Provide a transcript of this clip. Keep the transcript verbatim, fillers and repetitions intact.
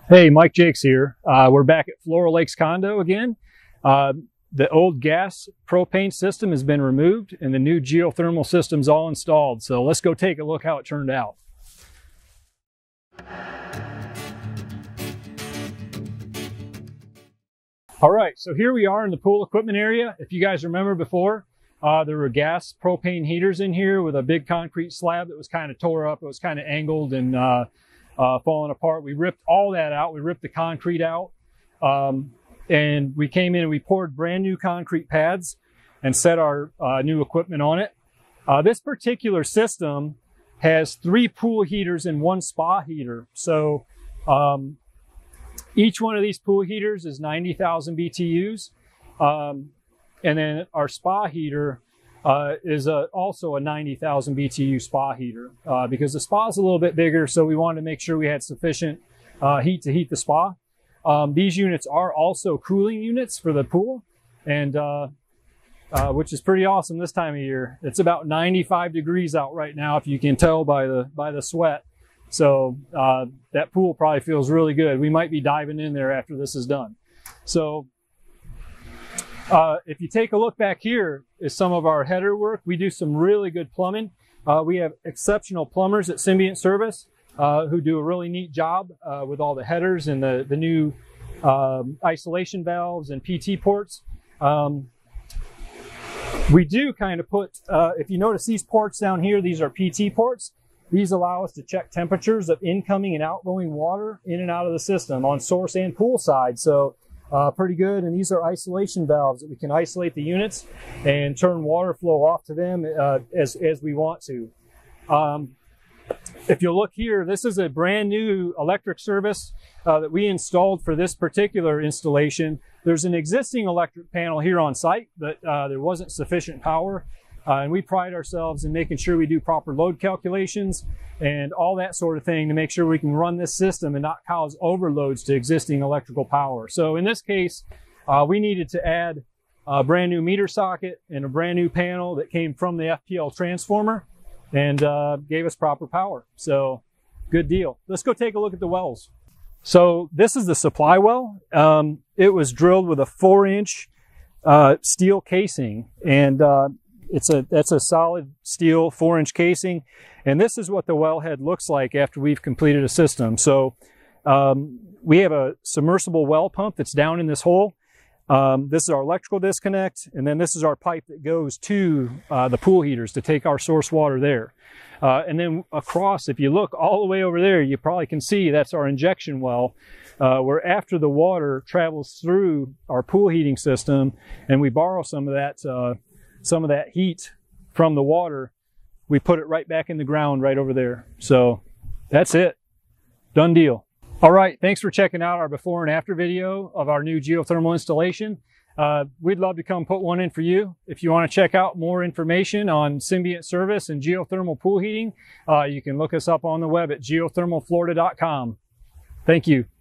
Hey, Mike Jakes here. Uh, we're back at Floral Lakes condo again. Uh, the old gas propane system has been removed and the new geothermal system's all installed. So let's go take a look how it turned out. All right, so here we are in the pool equipment area. If you guys remember before, uh, there were gas propane heaters in here with a big concrete slab that was kind of tore up. It was kind of angled and uh, Uh, falling apart. We ripped all that out. We ripped the concrete out, um, and we came in and we poured brand new concrete pads and set our uh, new equipment on it. Uh, this particular system has three pool heaters and one spa heater. So um, each one of these pool heaters is ninety thousand B T Us, um, and then our spa heater Uh, is a, also a ninety thousand B T U spa heater uh, because the spa is a little bit bigger, so we wanted to make sure we had sufficient uh, heat to heat the spa. Um, these units are also cooling units for the pool, and uh, uh, which is pretty awesome this time of year. It's about ninety-five degrees out right now, if you can tell by the by the sweat. So uh, that pool probably feels really good. We might be diving in there after this is done. So. Uh, if you take a look back here is some of our header work. We do some really good plumbing. Uh, we have exceptional plumbers at Symbiont Service uh, who do a really neat job uh, with all the headers and the, the new um, isolation valves and P T ports. Um, we do kind of put, uh, if you notice these ports down here, these are P T ports. These allow us to check temperatures of incoming and outgoing water in and out of the system on source and pool side. So Uh, pretty good. And these are isolation valves that we can isolate the units and turn water flow off to them uh, as, as we want to. Um, if you look here, this is a brand new electric service uh, that we installed for this particular installation. There's an existing electric panel here on site, but uh, there wasn't sufficient power. Uh, and we pride ourselves in making sure we do proper load calculations and all that sort of thing to make sure we can run this system and not cause overloads to existing electrical power. So in this case, uh, we needed to add a brand new meter socket and a brand new panel that came from the F P L transformer and uh, gave us proper power. So good deal. Let's go take a look at the wells. So this is the supply well. Um, it was drilled with a four inch uh, steel casing, and uh, It's a, that's a solid steel four inch casing. And this is what the wellhead looks like after we've completed a system. So um, we have a submersible well pump that's down in this hole. Um, this is our electrical disconnect. And then this is our pipe that goes to uh, the pool heaters to take our source water there. Uh, and then across, if you look all the way over there, you probably can see that's our injection well, uh, where after the water travels through our pool heating system and we borrow some of that uh, some of that heat from the water, we put it right back in the ground right over there. So that's it. Done deal. All right. Thanks for checking out our before and after video of our new geothermal installation. Uh, we'd love to come put one in for you. If you want to check out more information on Symbiont Service and geothermal pool heating, uh, you can look us up on the web at geothermal florida dot com. Thank you.